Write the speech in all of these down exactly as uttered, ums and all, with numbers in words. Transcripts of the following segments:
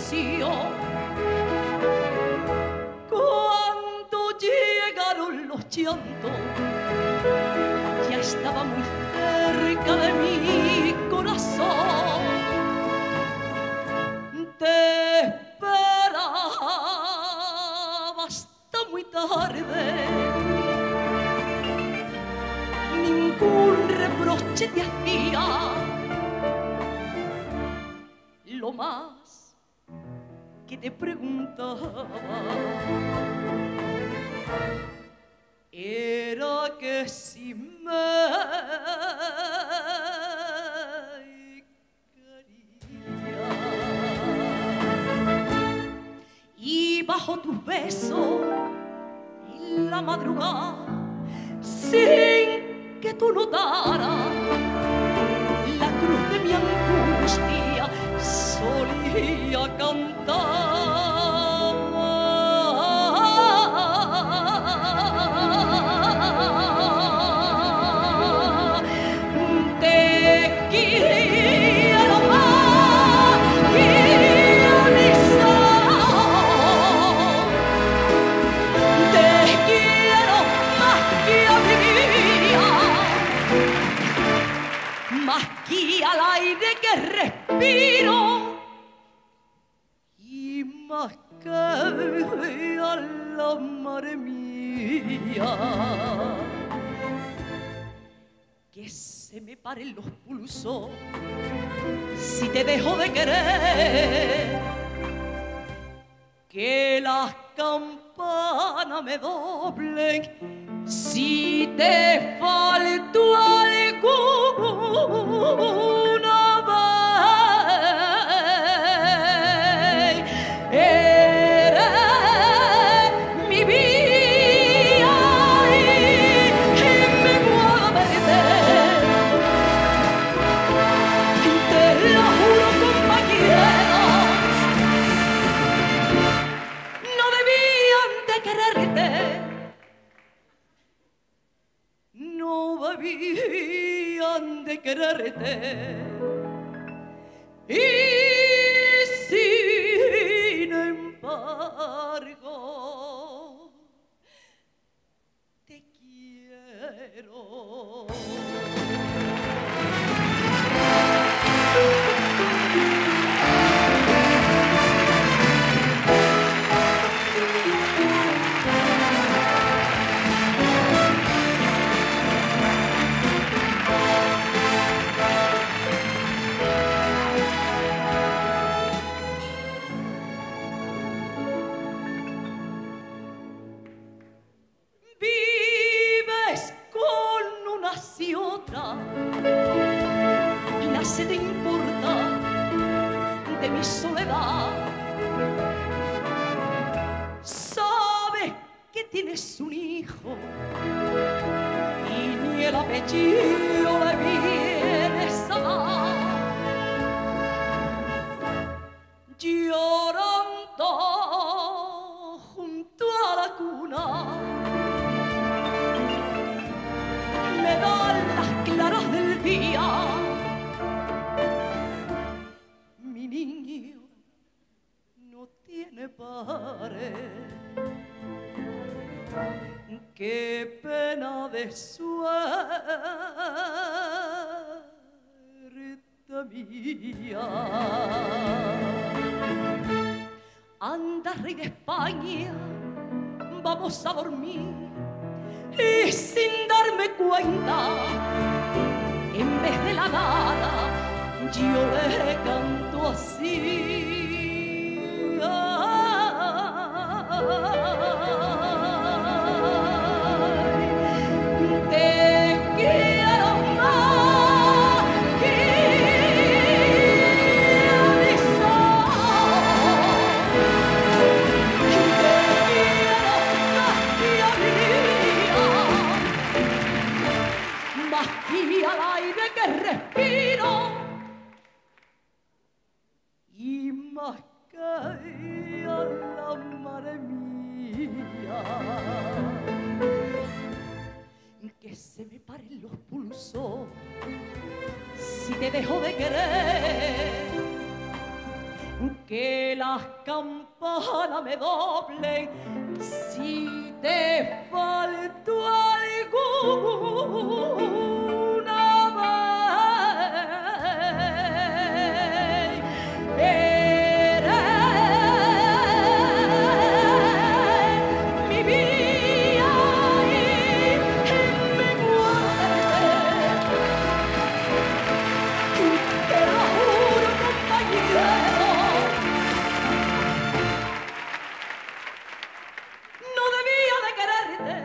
ilusión. Cuando llegaron los llantos, ya estaba muy cerca de mi corazón. Te esperaba hasta muy tarde, ningún reproche te hacía. Lo más que te preguntaba era que si me quería. Y bajo tus besos en la madrugada, sin que tú notaras la cruz de mi angustia, solía cantar. Te quiero más que a mis ojos, te quiero más que a mi vida, más que al aire que respiro, más que a la madre mía. Que se me paren los pulsos si te dejo de querer, que las campanas me doblen si te falto alguna vez. Eres mi vida y, y me muerde. Te lo juro, compañera, no debían de quererte, no debían de quererte. Y sin embargo, te quiero. Y otra, y nace te importa de mi soledad. Sabes que tienes un hijo y ni el apellido le vienes a dar. Llorando junto a la cuna, me dan las claras del día. Mi niño no tiene padre, qué pena de suerte mía. Anda, rey de España, vamos a dormir. Y sin darme cuenta, en vez de la nada, yo le canto así. Ay, te quiero más que a mis ojos, te quiero más que a mi vida, más que al aire que respiro y más que a la madre mía. Que se me paren los pulsos si te dejo de querer, que las campanas me doblen si te faltó alguna vez. Eres mi vida y mi muerte. Te lo juro, compañero, no debía de quererte.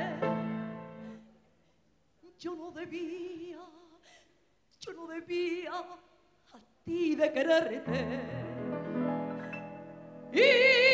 Yo no debía, yo no debía a ti de quererte. Y